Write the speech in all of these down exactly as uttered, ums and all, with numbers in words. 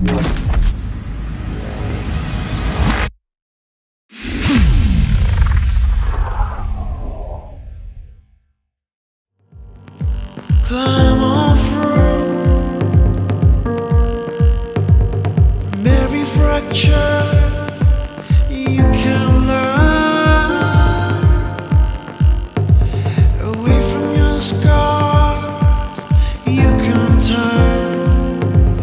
Climb on through from every fracture you can learn. Away from your scars you can turn.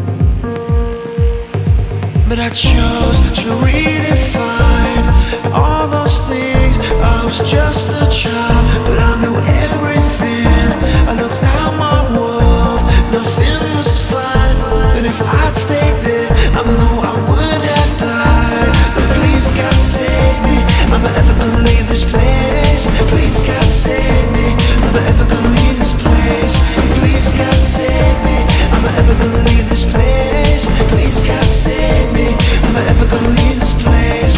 But I chose to redefine all those things. I was just a child, but I knew everything. I looked out my world, nothing was fine. And if I'd stayed there, I know I would have died. But please God save me, am I ever gonna leave this place? Please God save me, am I ever gonna leave this place? Please God save me, am I ever gonna leave this place? Please God save me, am I ever gonna leave this place?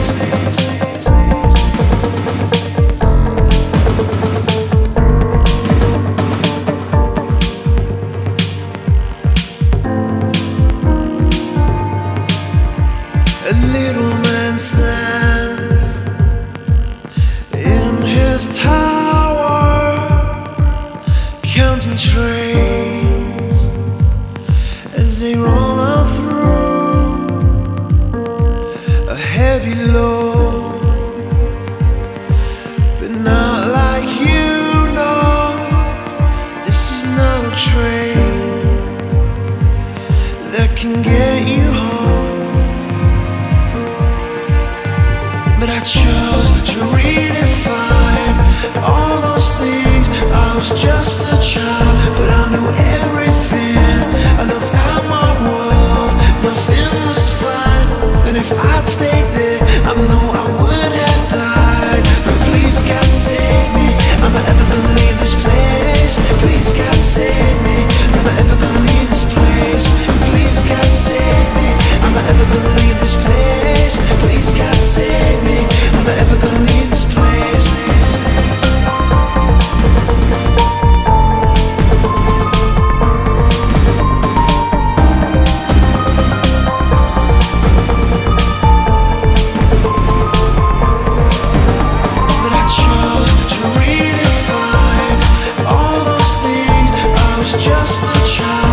A little man stands in his tower, counting trains as they roll on through. A heavy load, but not like you know. This is not a train that can get you home. But I chose to redefine all those things. I was just a child, but I knew everything. I looked out my world, nothing was fine. And if I'd stayed there, I know I would have died. But please God save me, am I ever gonna leave this place? Please God save me, am I ever gonna leave this place? Please God save me, am I ever gonna leave this place? Please God save me, am I ever gonna leave this place? But I chose to redefine all those things. I was just a child.